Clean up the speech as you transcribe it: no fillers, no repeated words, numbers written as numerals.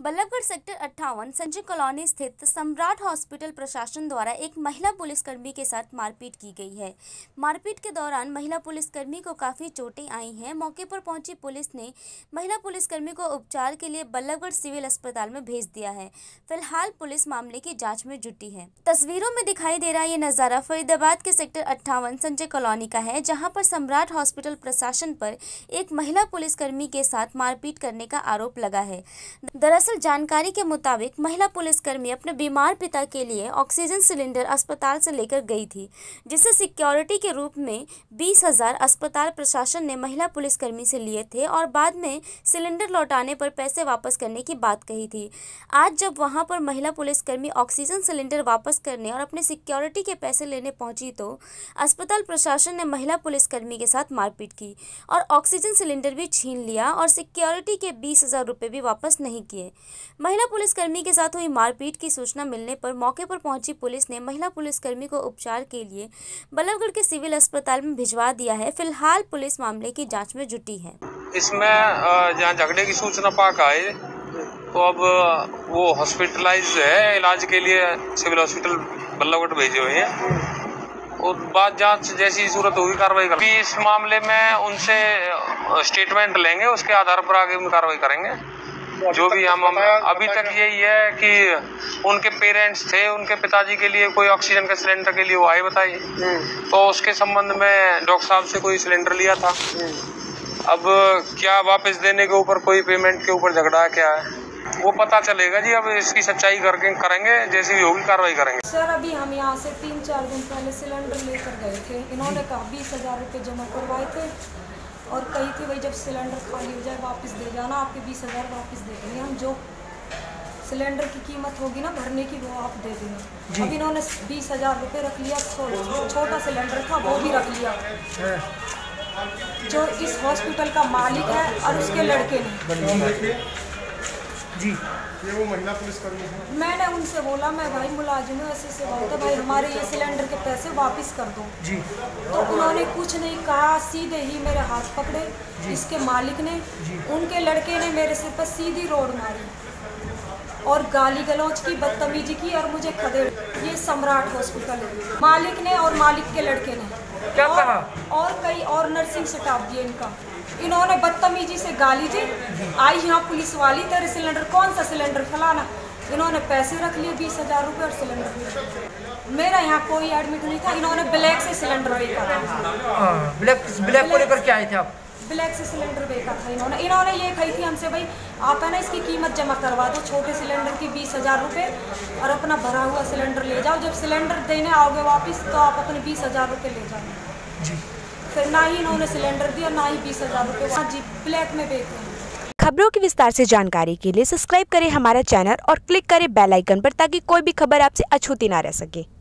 Ballabhgarh sector 58 Sanjay colony स्थित सम्राट hospital प्रशासन द्वारा एक महिला पुलिसकर्मी के साथ मारपीट की गई है। मारपीट के दौरान महिला पुलिसकर्मी को काफी चोटें आई हैं। मौके पर पहुंची पुलिस ने महिला पुलिसकर्मी को उपचार के लिए बल्लभगढ़ सिविल अस्पताल में भेज दिया है। फिलहाल पुलिस मामले की जाँच में जुटी है। तस्वीरों में दिखाई दे रहा ये नजारा फरीदाबाद के सेक्टर 58 संजय कॉलोनी का है, जहाँ पर सम्राट हॉस्पिटल प्रशासन पर एक महिला पुलिसकर्मी के साथ मारपीट करने का आरोप लगा है। दरअसल जानकारी के मुताबिक महिला पुलिसकर्मी अपने बीमार पिता के लिए ऑक्सीजन सिलेंडर अस्पताल से लेकर गई थी, जिसे सिक्योरिटी के रूप में 20,000 अस्पताल प्रशासन ने महिला पुलिसकर्मी से लिए थे और बाद में सिलेंडर लौटाने पर पैसे वापस करने की बात कही थी। आज जब वहां पर महिला पुलिसकर्मी ऑक्सीजन सिलेंडर वापस करने और अपने सिक्योरिटी के पैसे लेने पहुंची तो अस्पताल प्रशासन ने महिला पुलिसकर्मी के साथ मारपीट की और ऑक्सीजन सिलेंडर भी छीन लिया और सिक्योरिटी के 20,000 रुपये भी वापस नहीं किए। महिला पुलिसकर्मी के साथ हुई मारपीट की सूचना मिलने पर मौके पर पहुंची पुलिस ने महिला पुलिसकर्मी को उपचार के लिए बल्लभगढ़ के सिविल अस्पताल में भिजवा दिया है। फिलहाल पुलिस मामले की जांच में जुटी है। इसमें जहां झगड़े की सूचना पाकर आए तो अब वो हॉस्पिटलाइज है, इलाज के लिए सिविल हॉस्पिटल बल्लभगढ़ भेजे हुए हैं और बाद जांच जैसी सूरत होगी कार्रवाई करेंगे। इस मामले में उनसे स्टेटमेंट लेंगे, उसके आधार पर आगे हम कार्रवाई करेंगे। जो भी हम अभी तक यही है कि उनके पेरेंट्स थे, उनके पिताजी के लिए कोई ऑक्सीजन के सिलेंडर के लिए वो आए बताइए, तो उसके संबंध में डॉक्टर साहब से कोई सिलेंडर लिया था। अब क्या वापस देने के ऊपर कोई पेमेंट के ऊपर झगड़ा क्या है वो पता चलेगा जी। अब इसकी सच्चाई करके करेंगे, जैसी भी होगी कार्रवाई करेंगे। सर अभी हम यहाँ से 3-4 दिन पहले सिलेंडर लेकर गए थे। इन्होंने कहा 20,000 रुपये जमा करवाए थे और कही थी भाई जब सिलेंडर खाली हो जाए वापस दे जाना, आपके 20,000 वापस दे देंगे हम, जो सिलेंडर की कीमत होगी ना भरने की वो आप दे देंगे। अब इन्होंने 20,000 रुपये रख लिया, छोटा सिलेंडर था वो भी रख लिया। जो इस हॉस्पिटल का मालिक है और उसके लड़के ने जी, ये वो महिला पुलिसकर्मी है। मैंने उनसे बोला मैं भाई मुलाजिम हूँ, ऐसे बात है भाई हमारे ये सिलेंडर के पैसे वापस कर दो जी। तो उन्होंने कुछ नहीं कहा, सीधे ही मेरे हाथ पकड़े इसके मालिक ने, उनके लड़के ने मेरे सिर पर सीधी रोड मारी और गाली गलौज की, बदतमीजी की और मुझे खदेड़। ये सम्राट हॉस्पिटल है, मालिक ने और मालिक के लड़के ने क्या कहा और कई और नर्सिंग स्टाफ भी इनका, इन्होंने बदतमीजी से गाली दी। आई यहाँ पुलिस वाली, तेरे सिलेंडर कौन सा सिलेंडर फलाना, इन्होंने पैसे रख लिए 20,000 रुपये और सिलेंडर। मेरा यहाँ कोई एडमिट नहीं था, इन्होंने ब्लैक से सिलेंडर बेचा था। ब्लैक को लेकर के आए थे आप? ब्लैक से सिलेंडर बेचा था इन्होंने ये कही थी हमसे भाई आप है ना इसकी कीमत जमा करवा दो, छोटे सिलेंडर की 20,000 रुपये और अपना भरा हुआ सिलेंडर ले जाओ, जब सिलेंडर देने आओगे वापस तो आप अपने 20,000 रुपये ले जाओ जी। फिर ना ही इन्होंने सिलेंडर दिया ना ही 20,000 रुपये जी ब्लैक में बेचे हैं। खबरों की विस्तार से जानकारी के लिए सब्सक्राइब करें हमारा चैनल और क्लिक करें बेल आइकन पर, ताकि कोई भी खबर आपसे अछूती ना रह सके।